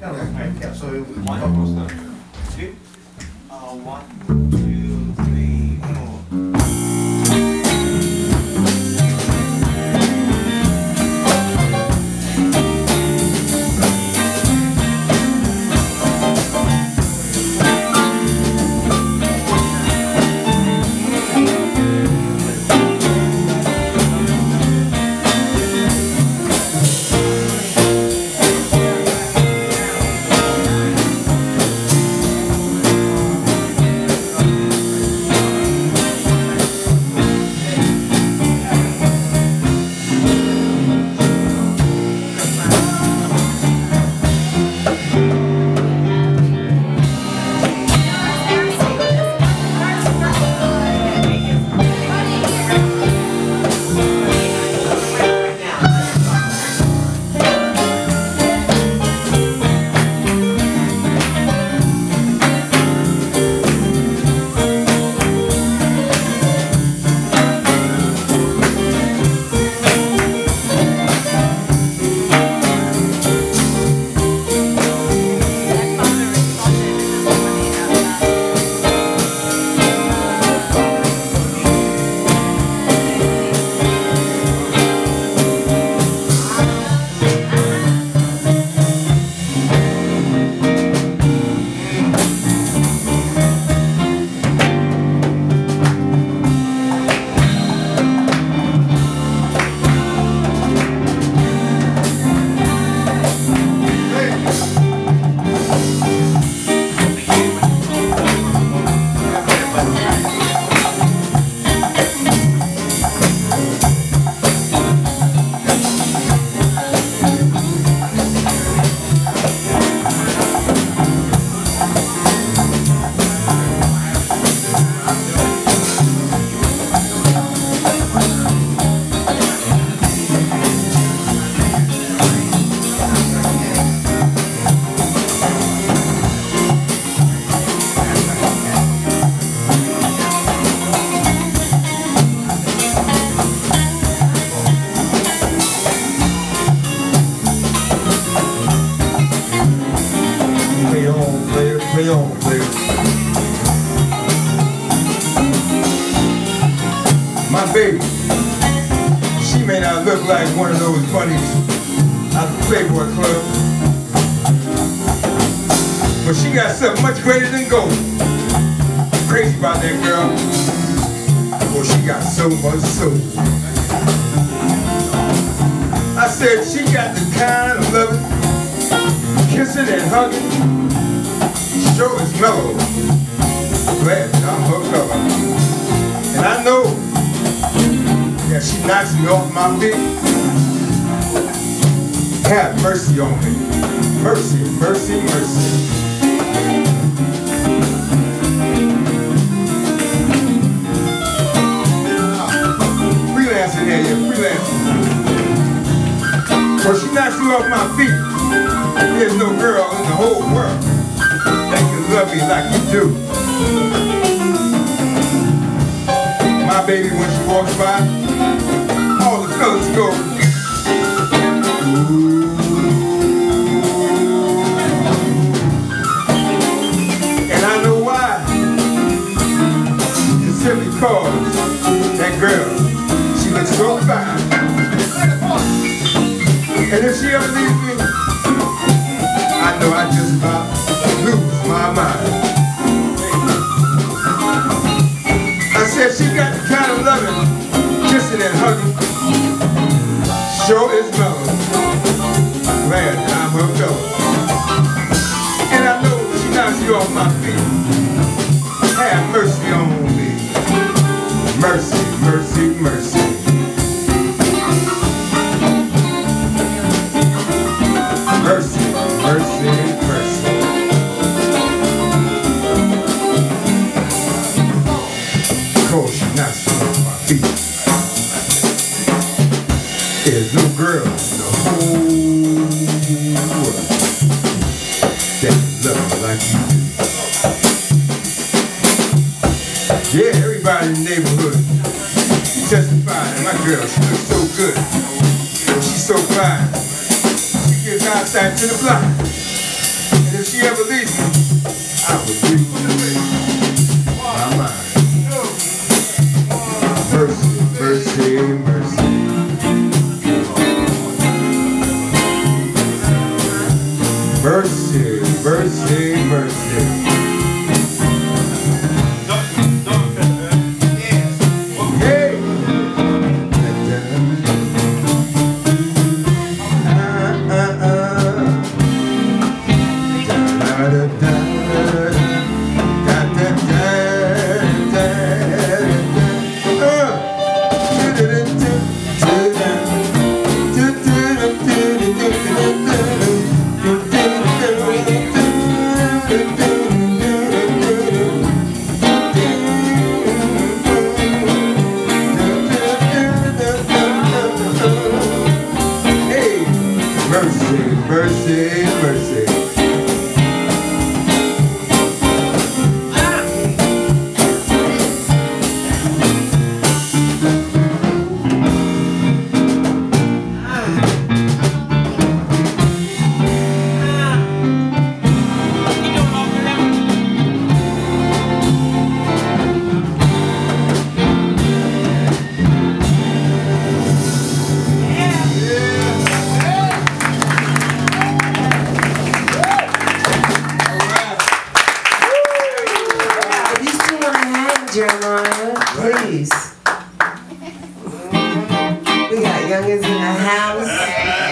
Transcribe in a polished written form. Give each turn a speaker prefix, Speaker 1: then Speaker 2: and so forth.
Speaker 1: Yeah, so one almost done. Two. 1, 2, 3, 4.
Speaker 2: My baby, she may not look like one of those bunnies out of the Playboy Club, but she got something much greater than gold. I'm crazy about that girl. Well, she got so much soul. I said she got the kind of loving, kissing and hugging, sure is mellow. Glad that I'm hooked up. And I know that she knocks me off my feet. Have mercy on me. Mercy, mercy, mercy. Freelancing here, yeah, freelancing. When she knocks me off my feet, there's no girl in the whole world that can love me like you do. My baby, when she walks by, all the fellas go, ooh. And I know why. It's simply because that girl, she looks so fine. And if she ever leaves me, I know I just about lose my mind. I said she got the kind of loving, kissing and hugging, sure is mellow. Glad that I'm hooked up. And I know she knocks you off my feet. Have mercy on me. Mercy, mercy, mercy. Mercy, mercy, mercy. Cause she knocks me off my feet. There's no girl in the whole world that can love me like you do. Yeah, everybody in the neighborhood testifying that my girl, she looks so good. She's so fine. She gives eyesight to the blind. Mercy, mercy, mercy. Hey! Mercy, mercy.
Speaker 3: Jeremiah, please. We got youngins in the house.